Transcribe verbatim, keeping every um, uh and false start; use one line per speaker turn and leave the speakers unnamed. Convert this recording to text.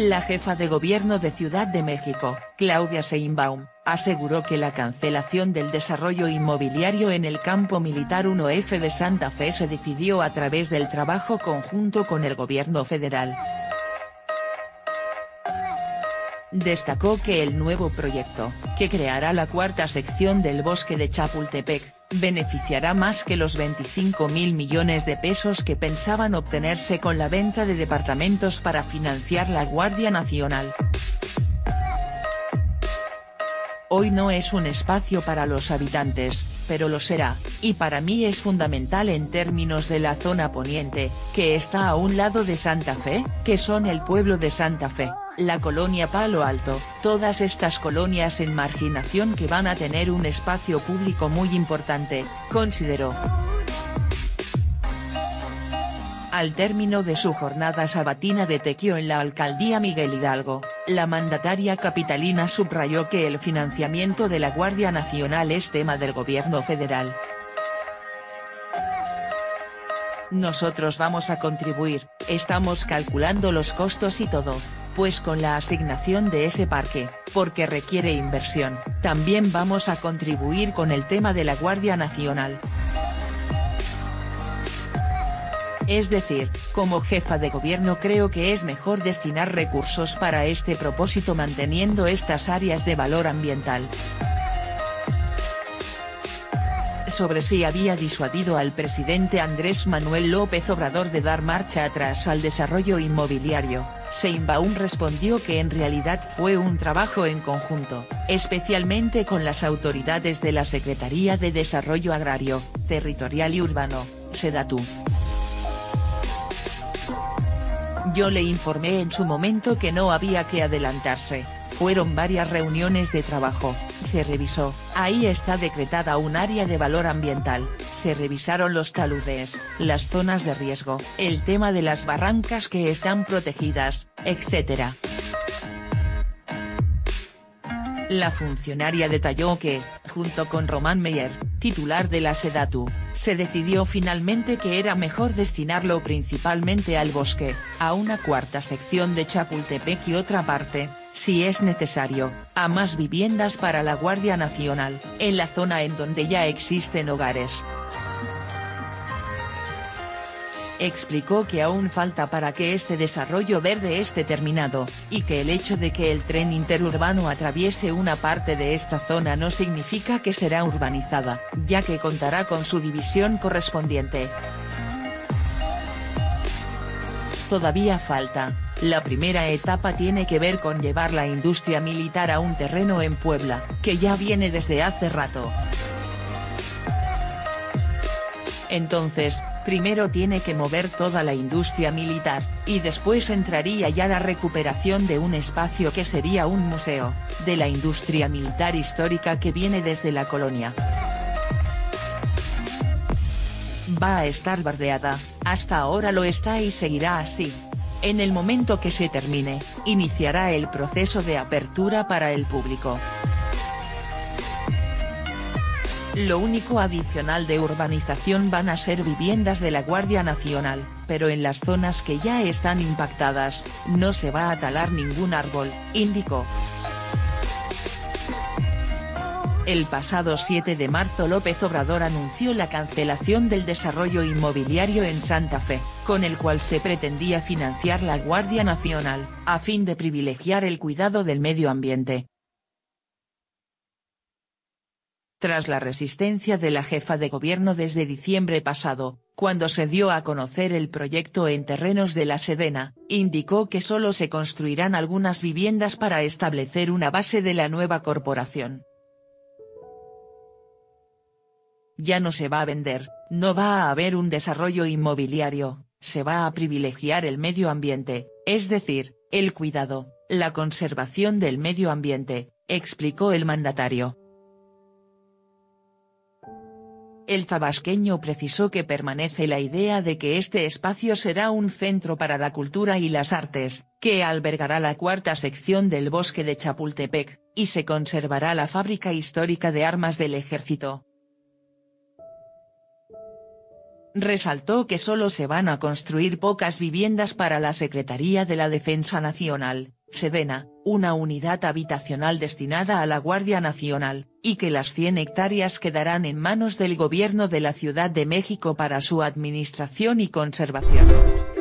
La jefa de gobierno de Ciudad de México, Claudia Sheinbaum, aseguró que la cancelación del desarrollo inmobiliario en el campo militar uno F de Santa Fe se decidió a través del trabajo conjunto con el gobierno federal. Destacó que el nuevo proyecto, que creará la cuarta sección del bosque de Chapultepec, beneficiará más que los veinticinco mil millones de pesos que pensaban obtenerse con la venta de departamentos para financiar la Guardia Nacional. Hoy no es un espacio para los habitantes, pero lo será, y para mí es fundamental en términos de la zona poniente, que está a un lado de Santa Fe, que son el pueblo de Santa Fe, la colonia Palo Alto, todas estas colonias en marginación que van a tener un espacio público muy importante, consideró. Al término de su jornada sabatina de tequio en la alcaldía Miguel Hidalgo, la mandataria capitalina subrayó que el financiamiento de la Guardia Nacional es tema del gobierno federal. Nosotros vamos a contribuir, estamos calculando los costos y todo, pues con la asignación de ese parque, porque requiere inversión, también vamos a contribuir con el tema de la Guardia Nacional. Es decir, como jefa de gobierno creo que es mejor destinar recursos para este propósito manteniendo estas áreas de valor ambiental. Sobre si había disuadido al presidente Andrés Manuel López Obrador de dar marcha atrás al desarrollo inmobiliario, Sheinbaum respondió que en realidad fue un trabajo en conjunto, especialmente con las autoridades de la Secretaría de Desarrollo Agrario, Territorial y Urbano, SEDATU. Yo le informé en su momento que no había que adelantarse, fueron varias reuniones de trabajo, se revisó, ahí está decretada un área de valor ambiental, se revisaron los taludes, las zonas de riesgo, el tema de las barrancas que están protegidas, etcétera. La funcionaria detalló que, junto con Román Meyer, titular de la SEDATU, se decidió finalmente que era mejor destinarlo principalmente al bosque, a una cuarta sección de Chapultepec y otra parte, si es necesario, a más viviendas para la Guardia Nacional, en la zona en donde ya existen hogares. Explicó que aún falta para que este desarrollo verde esté terminado, y que el hecho de que el tren interurbano atraviese una parte de esta zona no significa que será urbanizada, ya que contará con su división correspondiente. Todavía falta, la primera etapa tiene que ver con llevar la industria militar a un terreno en Puebla, que ya viene desde hace rato. Entonces, primero tiene que mover toda la industria militar, y después entraría ya la recuperación de un espacio que sería un museo, de la industria militar histórica que viene desde la colonia. Va a estar bardeada, hasta ahora lo está y seguirá así. En el momento que se termine, iniciará el proceso de apertura para el público. Lo único adicional de urbanización van a ser viviendas de la Guardia Nacional, pero en las zonas que ya están impactadas, no se va a talar ningún árbol, indicó. El pasado siete de marzo López Obrador anunció la cancelación del desarrollo inmobiliario en Santa Fe, con el cual se pretendía financiar la Guardia Nacional, a fin de privilegiar el cuidado del medio ambiente. Tras la resistencia de la jefa de gobierno desde diciembre pasado, cuando se dio a conocer el proyecto en terrenos de la Sedena, indicó que solo se construirán algunas viviendas para establecer una base de la nueva corporación. Ya no se va a vender, no va a haber un desarrollo inmobiliario, se va a privilegiar el medio ambiente, es decir, el cuidado, la conservación del medio ambiente, explicó el mandatario. El tabasqueño precisó que permanece la idea de que este espacio será un centro para la cultura y las artes, que albergará la cuarta sección del bosque de Chapultepec, y se conservará la fábrica histórica de armas del ejército. Resaltó que solo se van a construir pocas viviendas para la Secretaría de la Defensa Nacional, Sedena, una unidad habitacional destinada a la Guardia Nacional, y que las cien hectáreas quedarán en manos del gobierno de la Ciudad de México para su administración y conservación.